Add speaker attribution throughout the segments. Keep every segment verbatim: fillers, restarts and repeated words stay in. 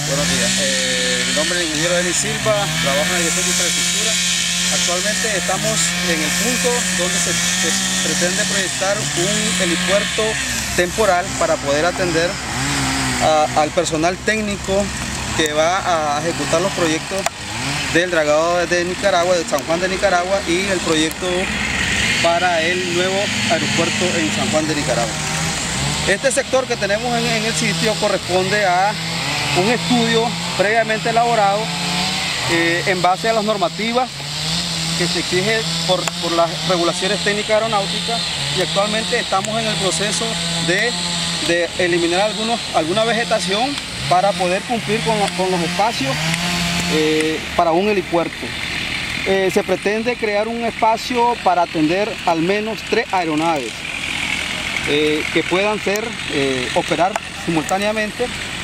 Speaker 1: Buenos días. Eh, mi nombre es el ingeniero Denis Silva, trabajo en la Dirección de Infraestructura. Actualmente estamos en el punto donde se, se pretende proyectar un helipuerto temporal para poder atender a, al personal técnico que va a ejecutar los proyectos del dragado de Nicaragua, de San Juan de Nicaragua, y el proyecto para el nuevo aeropuerto en San Juan de Nicaragua. Este sector que tenemos en, en el sitio corresponde a un estudio previamente elaborado eh, en base a las normativas que se exige por, por las regulaciones técnicas aeronáuticas, y actualmente estamos en el proceso de, de eliminar algunos, alguna vegetación para poder cumplir con, con los espacios eh, para un helipuerto. Eh, se pretende crear un espacio para atender al menos tres aeronaves eh, que puedan ser, eh, operar simultáneamente,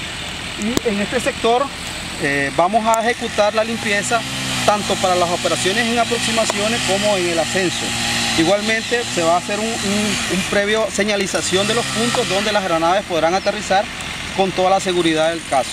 Speaker 1: y en este sector eh, vamos a ejecutar la limpieza tanto para las operaciones en aproximaciones como en el ascenso. Igualmente se va a hacer un, un, un previo señalización de los puntos donde las aeronaves podrán aterrizar con toda la seguridad del caso.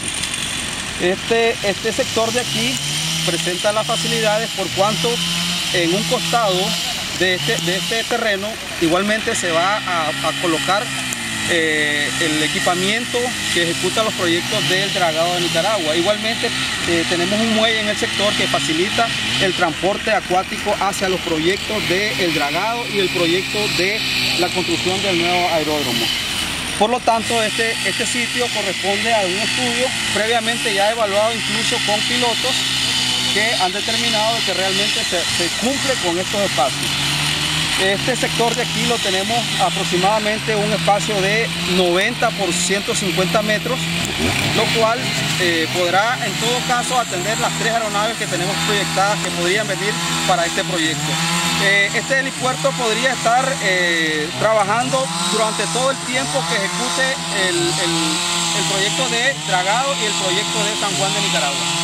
Speaker 1: Este, este sector de aquí presenta las facilidades por cuanto en un costado de este, de este terreno igualmente se va a, a colocar eh, el equipamiento que ejecuta los proyectos del dragado de Nicaragua. Igualmente eh, tenemos un muelle en el sector que facilita el transporte acuático hacia los proyectos del dragado y el proyecto de la construcción del nuevo aeródromo. Por lo tanto, este, este sitio corresponde a un estudio previamente ya evaluado incluso con pilotos que han determinado que realmente se, se cumple con estos espacios. Este sector de aquí lo tenemos aproximadamente un espacio de noventa por ciento cincuenta metros, lo cual eh, podrá en todo caso atender las tres aeronaves que tenemos proyectadas que podrían venir para este proyecto. Eh, este helipuerto podría estar eh, trabajando durante todo el tiempo que ejecute el, el, el proyecto de dragado y el proyecto de San Juan de Nicaragua.